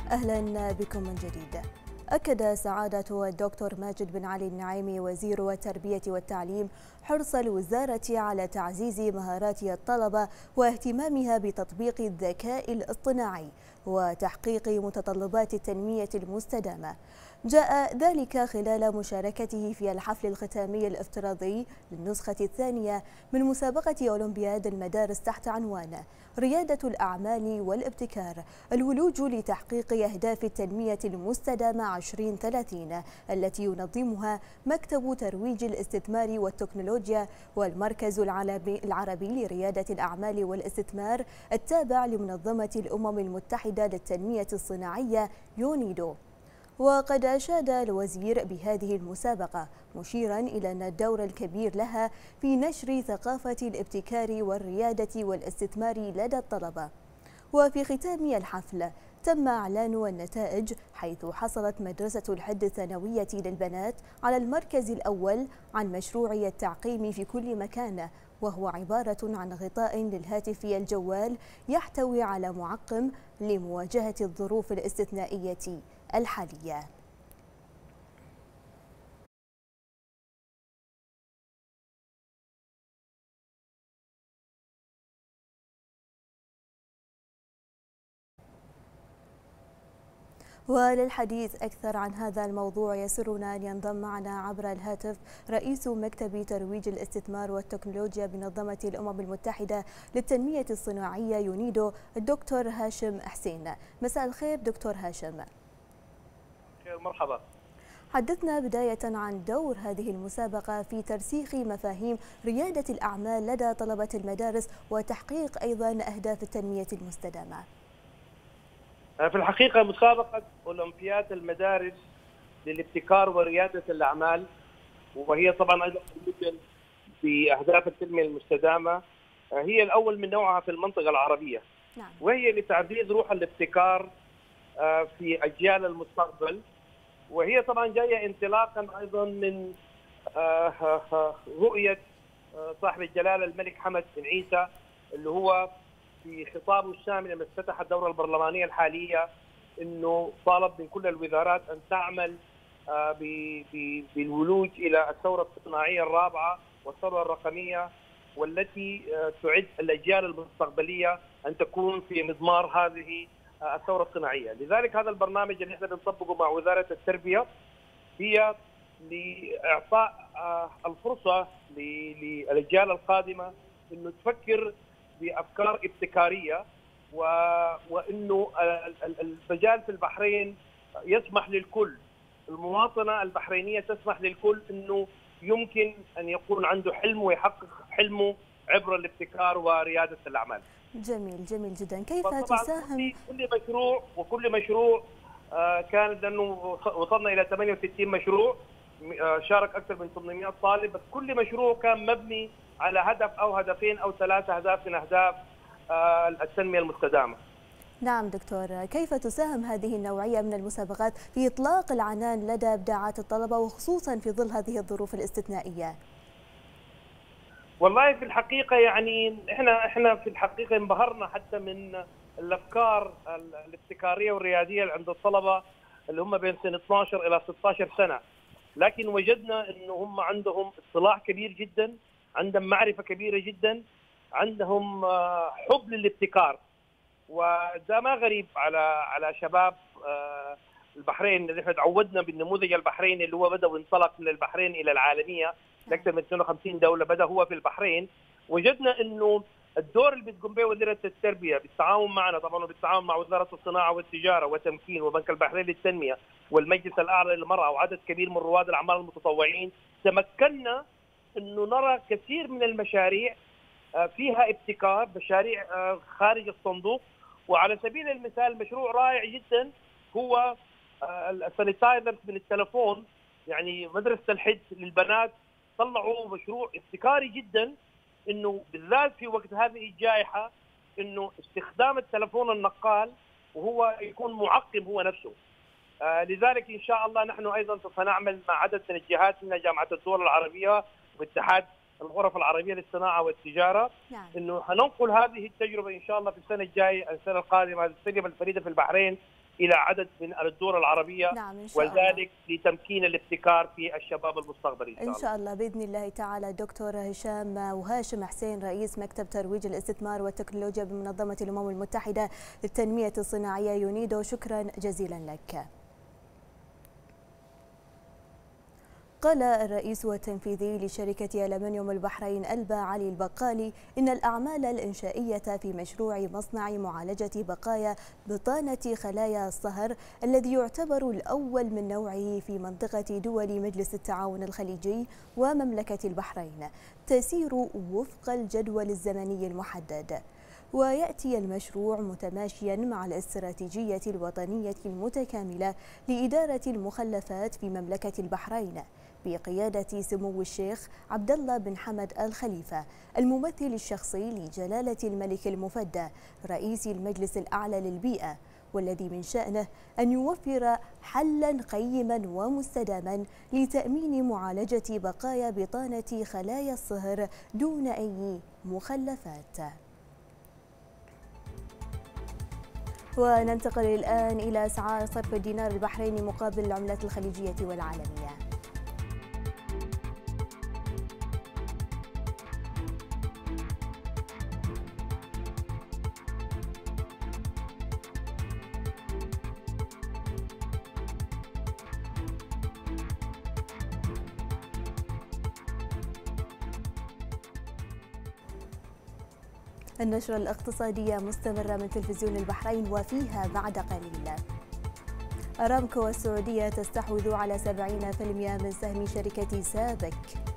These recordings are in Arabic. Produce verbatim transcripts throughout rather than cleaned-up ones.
أهلا بكم من جديد. أكد سعادة الدكتور ماجد بن علي النعيمي وزير التربية والتعليم حرص الوزارة على تعزيز مهارات الطلبة واهتمامها بتطبيق الذكاء الاصطناعي وتحقيق متطلبات التنمية المستدامة. جاء ذلك خلال مشاركته في الحفل الختامي الافتراضي للنسخة الثانية من مسابقة أولمبياد المدارس تحت عنوان ريادة الأعمال والابتكار، الولوج لتحقيق أهداف التنمية المستدامة ألفين وثلاثين التي ينظمها مكتب ترويج الاستثمار والتكنولوجيا والمركز العربي لريادة الأعمال والاستثمار التابع لمنظمة الأمم المتحدة للتنمية الصناعية يونيدو. وقد أشاد الوزير بهذه المسابقة مشيرا إلى أن الدور الكبير لها في نشر ثقافة الابتكار والريادة والاستثمار لدى الطلبة. وفي ختام الحفل تم إعلان النتائج، حيث حصلت مدرسة الحد الثانوية للبنات على المركز الأول عن مشروع التعقيم في كل مكان، وهو عبارة عن غطاء للهاتف الجوال يحتوي على معقم لمواجهة الظروف الاستثنائية الحالية. وللحديث أكثر عن هذا الموضوع يسرنا أن ينضم معنا عبر الهاتف رئيس مكتب ترويج الاستثمار والتكنولوجيا بمنظمة الأمم المتحدة للتنمية الصناعية يونيدو، الدكتور هاشم حسين. مساء الخير دكتور هاشم. مرحبا. حدثنا بداية عن دور هذه المسابقة في ترسيخ مفاهيم ريادة الأعمال لدى طلبة المدارس وتحقيق أيضا أهداف التنمية المستدامة. في الحقيقة مسابقة أولمبياد المدارس للابتكار وريادة الأعمال، وهي طبعا أيضا في أهداف التنمية المستدامة، هي الأول من نوعها في المنطقة العربية. نعم. وهي لتعزيز روح الابتكار في أجيال المستقبل، وهي طبعا جاية انطلاقا أيضا من رؤية صاحب الجلالة الملك حمد بن عيسى، اللي هو في خطابه الشامل لما افتتح الدورة البرلمانية الحالية انه طالب من كل الوزارات ان تعمل بالولوج الى الثورة الصناعية الرابعة والثورة الرقمية، والتي تعد الاجيال المستقبليه ان تكون في مضمار هذه الثورة الصناعية. لذلك هذا البرنامج اللي احنا بنطبقه مع وزارة التربية هي لاعطاء الفرصة للاجيال القادمة انه تفكر بافكار ابتكاريه، و... وانه المجال في البحرين يسمح للكل، المواطنه البحرينيه تسمح للكل انه يمكن ان يكون عنده حلم ويحقق حلمه عبر الابتكار ورياده الاعمال. جميل جميل جدا. كيف تساهم كل مشروع وكل مشروع كان لانه وصلنا الى ثمانية وستين مشروع، شارك اكثر من ثمانمئة طالب، بس كل مشروع كان مبني على هدف او هدفين او ثلاثه اهداف من اهداف التنميه المستدامه. نعم دكتور، كيف تساهم هذه النوعيه من المسابقات في اطلاق العنان لدى ابداعات الطلبه وخصوصا في ظل هذه الظروف الاستثنائيه؟ والله في الحقيقه يعني احنا احنا في الحقيقه انبهرنا حتى من الافكار الابتكاريه والرياديه اللي عند الطلبه اللي هم بين سن اثنعش الى ستة عشر سنه، لكن وجدنا انه هم عندهم اطلاع كبير جدا، عندهم معرفه كبيره جدا، عندهم حب للابتكار، وده ما غريب على على شباب البحرين اللي احنا تعودنا بالنموذج البحريني اللي هو بدا وانطلق من البحرين الى العالميه لاكثر من اثنين وخمسين دوله، بدا هو في البحرين. وجدنا انه الدور اللي بتقوم به وزيره التربيه بالتعاون معنا طبعا وبالتعاون مع وزاره الصناعه والتجاره والتمكين وبنك البحرين للتنميه والمجلس الاعلى للمراه وعدد كبير من رواد الاعمال المتطوعين، تمكنا انه نرى كثير من المشاريع فيها ابتكار، مشاريع خارج الصندوق. وعلى سبيل المثال مشروع رائع جدا هو السانيتايزر من التلفون، يعني مدرسه الحد للبنات طلعوا مشروع ابتكاري جدا، انه بالذات في وقت هذه الجائحه انه استخدام التلفون النقال وهو يكون معقم هو نفسه. آه لذلك ان شاء الله نحن ايضا سوف نعمل مع عدد من الجهات من جامعه الدول العربيه واتحاد الغرف العربيه للصناعه والتجاره، نعم. انه هننقل هذه التجربه ان شاء الله في السنه الجايه السنه القادمه، هذه التجربه الفريده في البحرين الى عدد من الدول العربيه. نعم إن شاء الله. وذلك لتمكين الابتكار في الشباب المستقبلي ان شاء الله. إن شاء الله بإذن الله تعالى. دكتور هشام وهاشم حسين رئيس مكتب ترويج الاستثمار والتكنولوجيا بمنظمة الأمم المتحدة للتنمية الصناعية يونيدو، شكرا جزيلا لك. قال الرئيس التنفيذي لشركة ألمنيوم البحرين ألبا علي البقالي إن الأعمال الإنشائية في مشروع مصنع معالجة بقايا بطانة خلايا الصهر الذي يعتبر الأول من نوعه في منطقة دول مجلس التعاون الخليجي ومملكة البحرين تسير وفق الجدول الزمني المحدد. ويأتي المشروع متماشيا مع الاستراتيجية الوطنية المتكاملة لإدارة المخلفات في مملكة البحرين بقيادة سمو الشيخ عبد الله بن حمد آل خليفة الممثل الشخصي لجلالة الملك المفدى رئيس المجلس الأعلى للبيئة، والذي من شأنه أن يوفر حلا قيما ومستداما لتأمين معالجة بقايا بطانة خلايا الصهر دون أي مخلفات. وننتقل الآن إلى أسعار صرف الدينار البحريني مقابل العملات الخليجية والعالمية. النشرة الاقتصادية مستمرة من تلفزيون البحرين وفيها بعد قليل. أرامكو السعودية تستحوذ على سبعين بالمئة من سهم شركة سابك.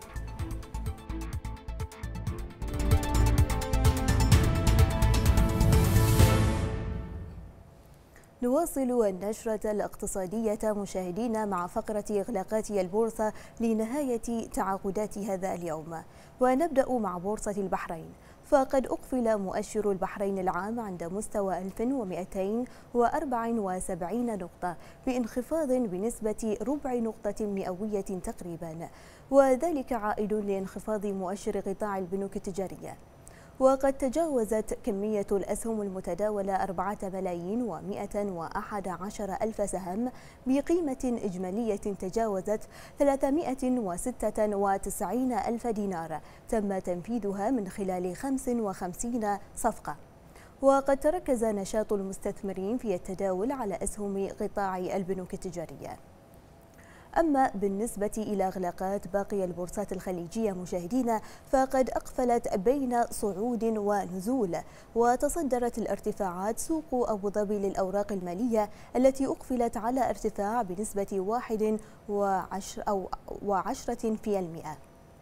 نواصل النشرة الاقتصادية مشاهدينا مع فقرة إغلاقات البورصة لنهاية تعاقدات هذا اليوم، ونبدأ مع بورصة البحرين. فقد أقفل مؤشر البحرين العام عند مستوى ألف ومئتين وأربعة وسبعين نقطة بانخفاض بنسبة ربع نقطة مئوية تقريبا، وذلك عائد لانخفاض مؤشر قطاع البنوك التجارية. وقد تجاوزت كمية الأسهم المتداولة أربعة ملايين ومئة وأحد عشر ألف سهم بقيمة إجمالية تجاوزت ثلاثمئة وستة وتسعين ألف دينار تم تنفيذها من خلال خمس وخمسين صفقة. وقد تركز نشاط المستثمرين في التداول على أسهم قطاع البنوك التجارية. أما بالنسبة إلى إغلاقات باقي البورصات الخليجية مشاهدينا، فقد أقفلت بين صعود ونزول، وتصدرت الارتفاعات سوق أبو ظبي للأوراق المالية التي أقفلت على ارتفاع بنسبة واحد وعشر أو وعشرة في المئة.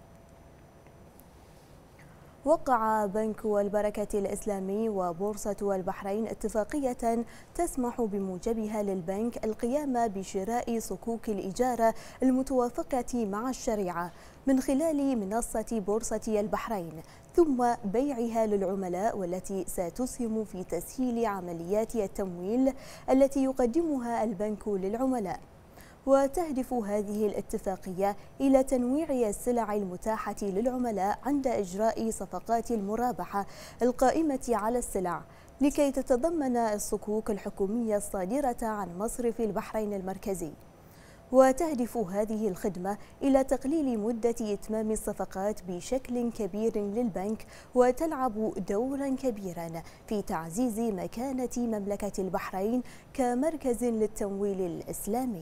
وقع بنك البركة الإسلامي وبورصة البحرين اتفاقية تسمح بموجبها للبنك القيام بشراء صكوك الإجارة المتوافقة مع الشريعة من خلال منصة بورصة البحرين، ثم بيعها للعملاء، والتي ستسهم في تسهيل عمليات التمويل التي يقدمها البنك للعملاء. وتهدف هذه الاتفاقية إلى تنويع السلع المتاحة للعملاء عند إجراء صفقات المرابحة القائمة على السلع، لكي تتضمن الصكوك الحكومية الصادرة عن مصرف البحرين المركزي. وتهدف هذه الخدمة إلى تقليل مدة إتمام الصفقات بشكل كبير للبنك، وتلعب دورا كبيرا في تعزيز مكانة مملكة البحرين كمركز للتمويل الإسلامي.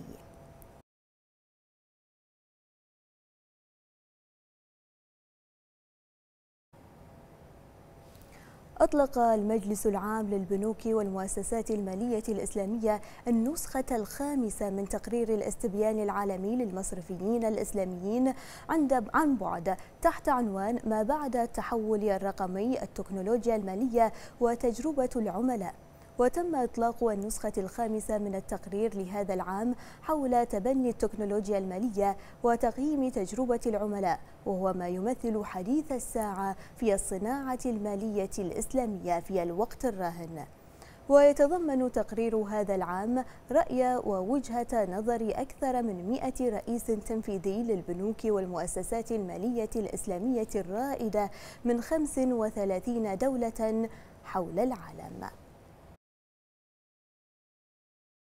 أطلق المجلس العام للبنوك والمؤسسات المالية الإسلامية النسخة الخامسة من تقرير الاستبيان العالمي للمصرفيين الإسلاميين عن بعد تحت عنوان ما بعد التحول الرقمي، التكنولوجيا المالية وتجربة العملاء. وتم إطلاق النسخة الخامسة من التقرير لهذا العام حول تبني التكنولوجيا المالية وتقييم تجربة العملاء، وهو ما يمثل حديث الساعة في الصناعة المالية الإسلامية في الوقت الراهن. ويتضمن تقرير هذا العام رأي ووجهة نظر أكثر من مئة رئيس تنفيذي للبنوك والمؤسسات المالية الإسلامية الرائدة من خمس وثلاثين دولة حول العالم.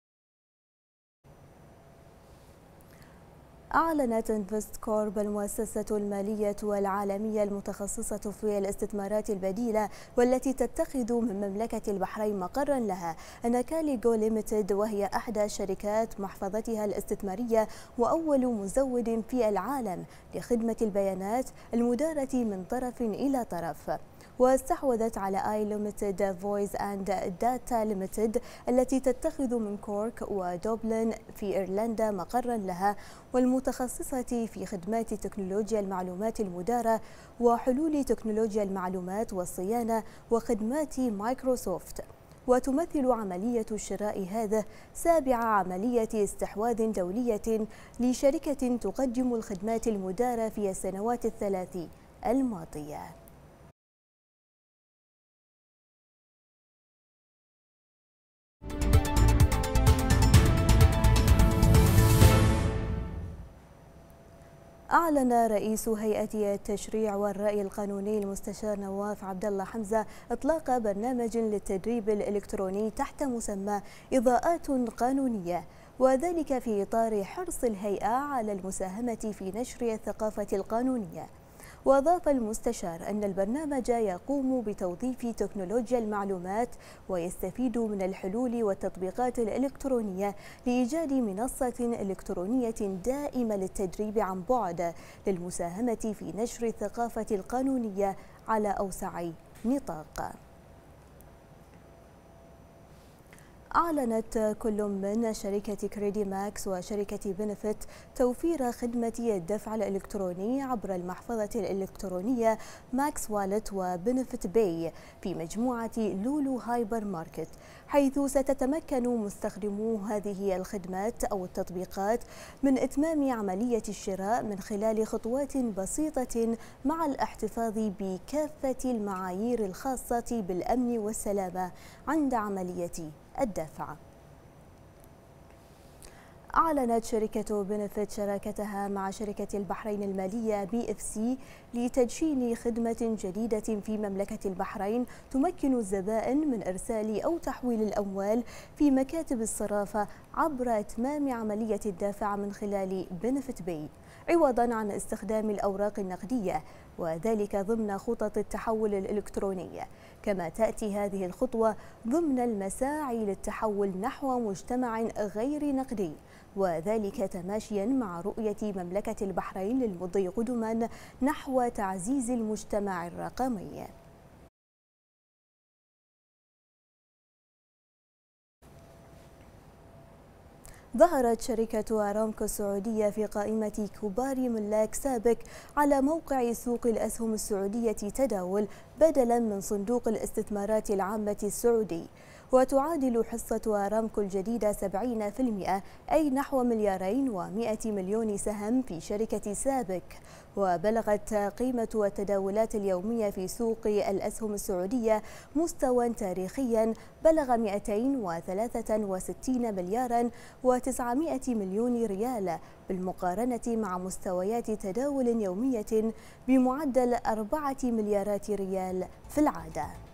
أعلنت انفستكورب المؤسسة المالية العالمية المتخصصة في الاستثمارات البديلة والتي تتخذ من مملكة البحرين مقرا لها أن كاليجو ليميتد، وهي أحدى شركات محفظتها الاستثمارية وأول مزود في العالم لخدمة البيانات المدارة من طرف إلى طرف، واستحوذت على آي ليميتد فويس أند داتا ليميتد التي تتخذ من كورك ودوبلن في إيرلندا مقرا لها، والمتخصصة في خدمات تكنولوجيا المعلومات المدارة وحلول تكنولوجيا المعلومات والصيانة وخدمات مايكروسوفت. وتمثل عملية الشراء هذه سابع عملية استحواذ دولية لشركة تقدم الخدمات المدارة في السنوات الثلاث الماضية. أعلن رئيس هيئة التشريع والرأي القانوني المستشار نواف عبد الله حمزة إطلاق برنامج للتدريب الإلكتروني تحت مسمى إضاءات قانونية، وذلك في إطار حرص الهيئة على المساهمة في نشر الثقافة القانونية. وأضاف المستشار أن البرنامج يقوم بتوظيف تكنولوجيا المعلومات ويستفيد من الحلول والتطبيقات الإلكترونية لإيجاد منصة إلكترونية دائمة للتدريب عن بعد للمساهمة في نشر الثقافة القانونية على أوسع نطاق. أعلنت كل من شركة كريدي ماكس وشركة بنفيت توفير خدمة الدفع الإلكتروني عبر المحفظة الإلكترونية ماكس والت وبنفيت باي في مجموعة لولو هايبر ماركت، حيث ستتمكن مستخدمو هذه الخدمات أو التطبيقات من إتمام عملية الشراء من خلال خطوات بسيطة مع الاحتفاظ بكافة المعايير الخاصة بالأمن والسلامة عند عملية الدفع. أعلنت شركة بنفيت شراكتها مع شركة البحرين المالية بي اف سي لتدشين خدمة جديدة في مملكة البحرين تمكن الزبائن من إرسال أو تحويل الأموال في مكاتب الصرافة عبر إتمام عملية الدفع من خلال بنفيت باي، عوضا عن استخدام الأوراق النقدية، وذلك ضمن خطط التحول الإلكتروني. كما تأتي هذه الخطوة ضمن المساعي للتحول نحو مجتمع غير نقدي، وذلك تماشيا مع رؤية مملكة البحرين للمضي قدما نحو تعزيز المجتمع الرقمي. ظهرت شركة أرامكو السعودية في قائمة كبار ملاك سابق على موقع سوق الأسهم السعودية تداول بدلا من صندوق الاستثمارات العامة السعودي، وتعادل حصة أرامكو الجديدة سبعين بالمئة أي نحو مليارين ومئة مليون سهم في شركة سابق. وبلغت قيمة التداولات اليومية في سوق الأسهم السعودية مستوى تاريخيا بلغ مئتين وثلاثة وستين مليارا وتسعمئة مليون ريال، بالمقارنة مع مستويات تداول يومية بمعدل أربعة مليارات ريال في العادة.